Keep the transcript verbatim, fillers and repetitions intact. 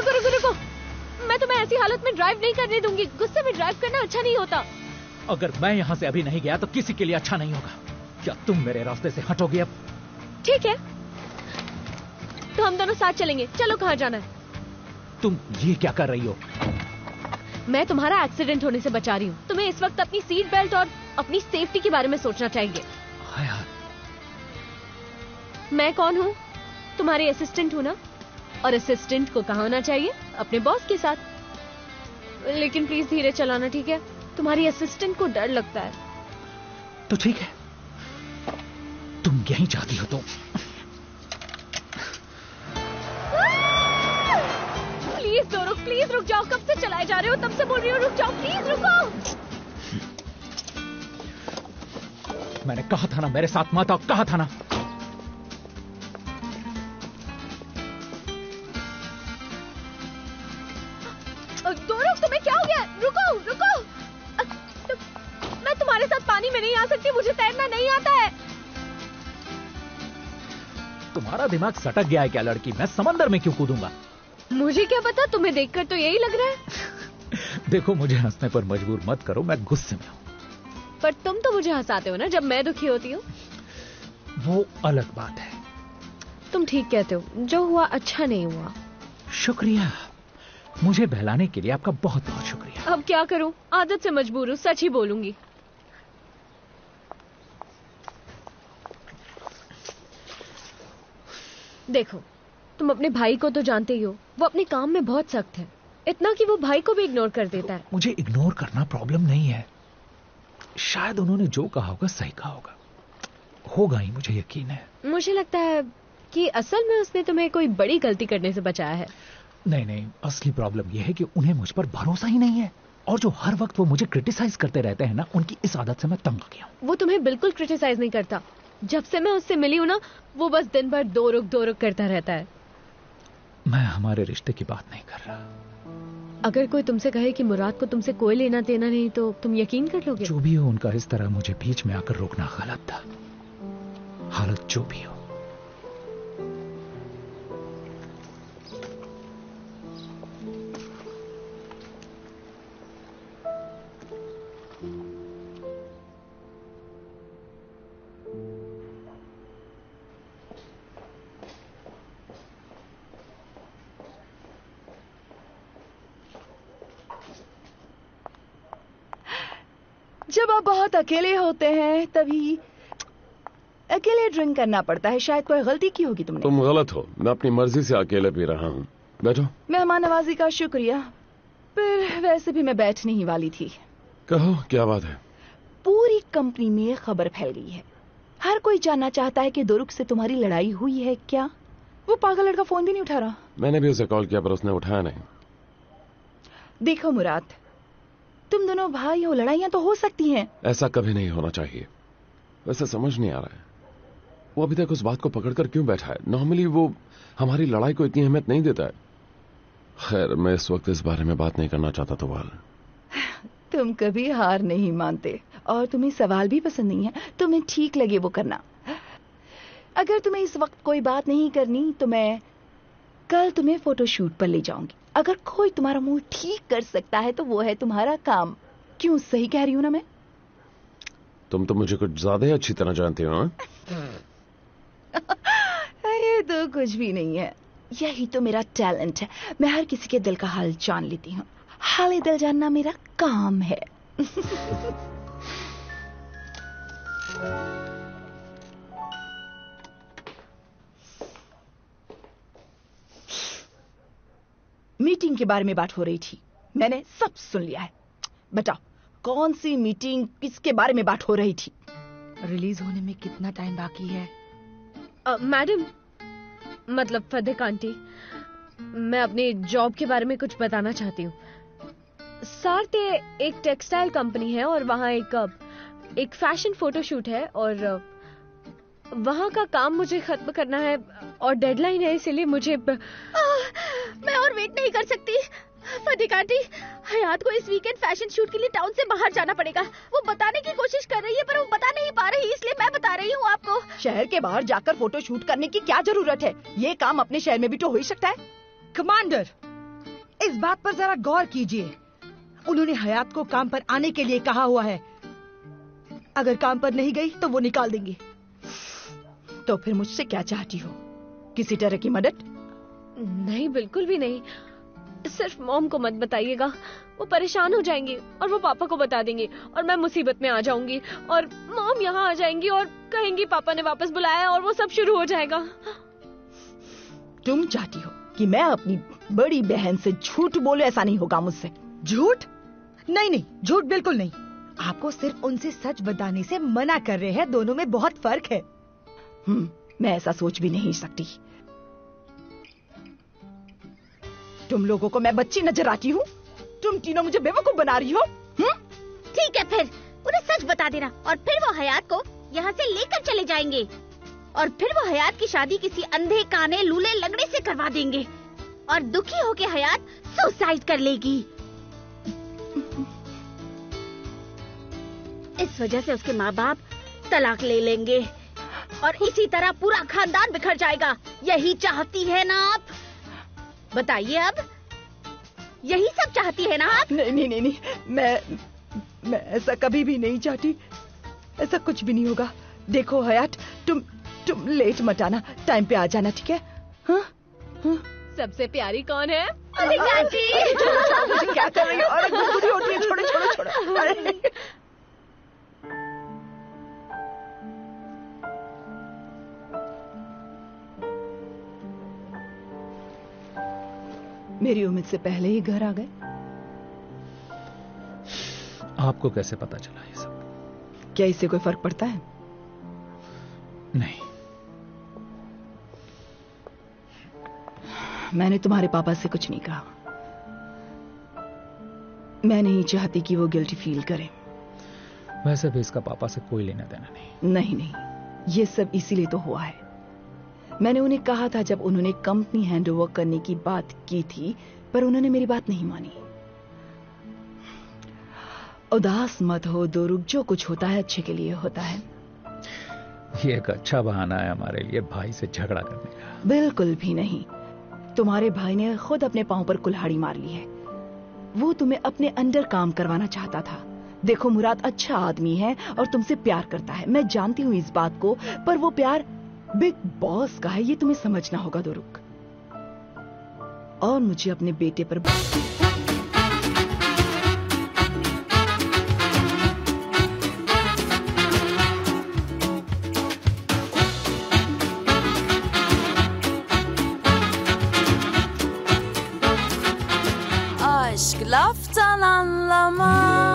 रुको रुको रुको, मैं तुम्हें ऐसी हालत में ड्राइव नहीं करने दूंगी। गुस्से में ड्राइव करना अच्छा नहीं होता। अगर मैं यहाँ से अभी नहीं गया तो किसी के लिए अच्छा नहीं होगा। क्या तुम मेरे रास्ते से हटोगे अब? ठीक है, तो हम दोनों साथ चलेंगे। चलो, कहाँ जाना है? तुम ये क्या कर रही हो? मैं तुम्हारा एक्सीडेंट होने से बचा रही हूँ। तुम्हें इस वक्त अपनी सीट बेल्ट और अपनी सेफ्टी के बारे में सोचना चाहिए। हयात, मैं कौन हूँ? तुम्हारी असिस्टेंट हूँ ना, और असिस्टेंट को कहाँ होना चाहिए? अपने बॉस के साथ। लेकिन प्लीज धीरे चलाना, ठीक है? तुम्हारी असिस्टेंट को डर लगता है। तो ठीक है, तुम यहीं चाहती हो तो। प्लीज दो रुक, प्लीज रुक जाओ। कब से चलाए जा रहे हो? तब से बोल रही हो रुक जाओ, प्लीज रुको। मैंने कहा था ना मेरे साथ मत आओ, कहा था ना। दो रुक, तुम्हें क्या हो गया? रुको रुको, तु, मैं तुम्हारे साथ पानी में नहीं आ सकती, मुझे तैरना नहीं आता है। तुम्हारा दिमाग सटक गया है क्या लड़की? मैं समंदर में क्यों कूदूंगा? मुझे क्या पता, तुम्हें देखकर तो यही लग रहा है। देखो, मुझे हंसने पर मजबूर मत करो, मैं गुस्से में हूँ। पर तुम तो मुझे हंसाते हो ना जब मैं दुखी होती हूँ। वो अलग बात है। तुम ठीक कहते हो, जो हुआ अच्छा नहीं हुआ। शुक्रिया, मुझे बहलाने के लिए आपका बहुत बहुत शुक्रिया। अब क्या करूं, आदत से मजबूर हूँ, सच ही बोलूंगी। देखो, तुम अपने भाई को तो जानते ही हो, वो अपने काम में बहुत सख्त है, इतना कि वो भाई को भी इग्नोर कर देता है। मुझे इग्नोर करना प्रॉब्लम नहीं है। शायद उन्होंने जो कहा होगा सही कहा होगा, होगा ही, मुझे यकीन है। मुझे लगता है कि असल में उसने तुम्हें कोई बड़ी गलती करने से बचाया है। नहीं नहीं, असली प्रॉब्लम यह है कि उन्हें मुझ पर भरोसा ही नहीं है, और जो हर वक्त वो मुझे क्रिटिसाइज करते रहते हैं ना, उनकी इस आदत से मैं तंग आ गया हूं। वो तुम्हें बिल्कुल क्रिटिसाइज नहीं करता। जब से मैं उससे मिली हूं ना, वो बस दिन भर दो रुक दो रुक करता रहता है। मैं हमारे रिश्ते की बात नहीं कर रहा। अगर कोई तुमसे कहे कि मुराद को तुमसे कोई लेना देना नहीं, तो तुम यकीन कर लोगे? जो भी हो, उनका इस तरह मुझे बीच में आकर रोकना गलत था। हालत जो भी हो। जब आप बहुत अकेले होते हैं तभी अकेले ड्रिंक करना पड़ता है। शायद कोई गलती की होगी तुमने। तुम गलत हो, मैं अपनी मर्जी से अकेले पी रहा हूँ। बैठो। मेहमान नवाजी का शुक्रिया, पर वैसे भी मैं बैठने ही वाली थी। कहो, क्या बात है? पूरी कंपनी में खबर फैल गई है। हर कोई जानना चाहता है कि दोरुक से तुम्हारी लड़ाई हुई है क्या। वो पागल लड़का फोन भी नहीं उठा रहा। मैंने भी उसे कॉल किया पर उसने उठाया नहीं। देखो मुराद, तुम दोनों भाई हो, लड़ाइयां तो हो सकती हैं। ऐसा कभी नहीं होना चाहिए। वैसे समझ नहीं आ रहा है, वो अभी तक उस बात को पकड़कर क्यों बैठा है। नॉर्मली वो हमारी लड़ाई को इतनी अहमियत नहीं देता है। खैर, मैं इस वक्त इस बारे में बात नहीं करना चाहता। तो वाल, तुम कभी हार नहीं मानते, और तुम्हें सवाल भी पसंद नहीं है। तुम्हें ठीक लगे वो करना। अगर तुम्हें इस वक्त कोई बात नहीं करनी तो मैं कल तुम्हें फोटोशूट पर ले जाऊंगी। अगर कोई तुम्हारा मूड ठीक कर सकता है तो वो है तुम्हारा काम। क्यों, सही कह रही हूं ना मैं? तुम तो मुझे कुछ ज्यादा ही अच्छी तरह जानती हो। अरे तो कुछ भी नहीं है, यही तो मेरा टैलेंट है। मैं हर किसी के दिल का हाल जान लेती हूँ। हाल दिल जानना मेरा काम है। मीटिंग के बारे में बात हो रही थी, मैंने सब सुन लिया है। बताओ, कौन सी मीटिंग, किसके बारे में बात हो रही थी? रिलीज होने में कितना टाइम बाकी है? मैडम, मतलब फतेह आंटी, मैं अपने जॉब के बारे में कुछ बताना चाहती हूँ। सार्थे एक टेक्सटाइल कंपनी है और वहाँ एक एक फैशन फोटोशूट है, और वहाँ का काम मुझे खत्म करना है और डेडलाइन है, इसीलिए मुझे आ, मैं और वेट नहीं कर सकती। फतेह आंटी, हयात को इस वीकेंड फैशन शूट के लिए टाउन से बाहर जाना पड़ेगा। वो बताने की कोशिश कर रही है पर वो बता नहीं पा रही, इसलिए मैं बता रही हूँ आपको। शहर के बाहर जाकर फोटो शूट करने की क्या जरूरत है? ये काम अपने शहर में भी तो हो ही सकता है। कमांडर, इस बात पर जरा गौर कीजिए। उन्होंने हयात को काम पर आने के लिए कहा हुआ है। अगर काम पर नहीं गई तो वो निकाल देंगे। तो फिर मुझसे क्या चाहती हो? किसी तरह की मदद? नहीं, बिल्कुल भी नहीं। सिर्फ मॉम को मत बताइएगा, वो परेशान हो जाएंगी और वो पापा को बता देंगी और मैं मुसीबत में आ जाऊंगी और मॉम यहाँ आ जाएंगी और कहेंगी पापा ने वापस बुलाया और वो सब शुरू हो जाएगा। तुम चाहती हो कि मैं अपनी बड़ी बहन से झूठ बोलूं? ऐसा नहीं होगा मुझसे। झूठ? नहीं नहीं, झूठ बिल्कुल नहीं। आपको सिर्फ उनसे सच बताने से मना कर रहे हैं। दोनों में बहुत फर्क है। हम्म, मैं ऐसा सोच भी नहीं सकती। तुम लोगों को मैं बच्ची नजर आती हूँ? तुम तीनों मुझे बेवकूफ बना रही हो। हम्म? ठीक है, फिर उन्हें सच बता देना और फिर वो हयात को यहाँ से लेकर चले जाएंगे और फिर वो हयात की शादी किसी अंधे काने लूले लंगड़े से करवा देंगे और दुखी होके हयात सुसाइड कर लेगी। इस वजह से उसके माँ बाप तलाक ले लेंगे और इसी तरह पूरा खानदान बिखर जाएगा। यही चाहती है ना आप? बताइए अब, यही सब चाहती है ना आप? नहीं नहीं नहीं नहीं, मैं मैं ऐसा कभी भी नहीं चाहती। ऐसा कुछ भी नहीं होगा। देखो हयात, तुम तुम लेट मत आना, टाइम पे आ जाना, ठीक है? हाँ? हाँ? सबसे प्यारी कौन है? अरे चाची, मुझे क्या कर रही हो? अरे गुदगुदी होती है, छोड़ो छोड़ो छोड़ो। अरे मेरी उम्मीद से पहले ही घर आ गए। आपको कैसे पता चला ये सब? क्या इससे कोई फर्क पड़ता है? नहीं। मैंने तुम्हारे पापा से कुछ नहीं कहा। मैं नहीं चाहती कि वो गिल्टी फील करें। वैसे भी इसका पापा से कोई लेना देना नहीं। नहीं नहीं, ये सब इसीलिए तो हुआ है। मैंने उन्हें कहा था जब उन्होंने कंपनी हैंडओवर करने की बात की थी, पर उन्होंने मेरी बात नहीं मानी। उदास मत हो दोरुक, जो कुछ होता है अच्छे के लिए होता है। ये एक अच्छा बहाना है हमारे लिए भाई से झगड़ा करने का। बिल्कुल भी नहीं। तुम्हारे भाई ने खुद अपने पांव पर कुल्हाड़ी मार ली है। वो तुम्हें अपने अंडर काम करवाना चाहता था। देखो मुराद अच्छा आदमी है और तुमसे प्यार करता है, मैं जानती हूँ इस बात को, पर वो प्यार बिग बॉस का है, ये तुम्हें समझना होगा दोरुक। और मुझे अपने बेटे पर Aşk laftan anlamaz.